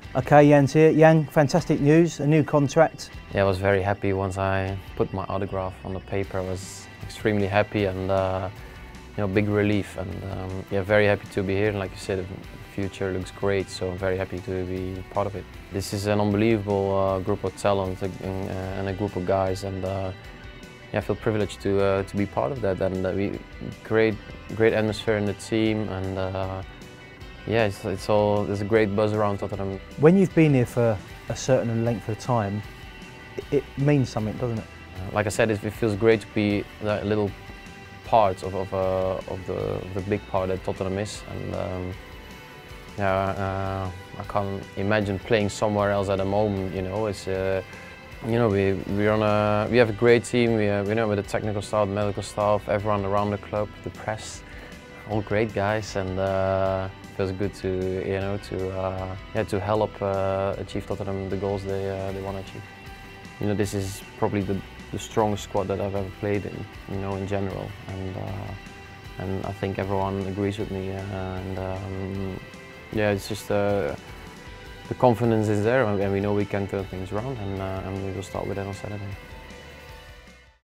Okay, Jan's here. Jan, fantastic news, a new contract. Yeah, I was very happy once I put my autograph on the paper. I was extremely happy and big relief, and yeah, very happy to be here. And like you said, the future looks great, so I'm very happy to be part of it. This is an unbelievable group of talent and a group of guys, and yeah, I feel privileged to be part of that. And we great atmosphere in the team, and yeah, there's a great buzz around Tottenham. When you've been here for a certain length of time, it means something, doesn't it? Like I said, it feels great to be that little part of the big part that Tottenham is, and yeah, I can't imagine playing somewhere else at the moment. You know, it's we have a great team. We with the technical staff, medical staff, everyone around the club, the press, all great guys, and it feels good to to help achieve Tottenham the goals they want to achieve. You know, this is probably the strongest squad that I've ever played in, in general, and I think everyone agrees with me. Yeah, it's just the confidence is there, and we know we can turn things around, and we will start with that on Saturday.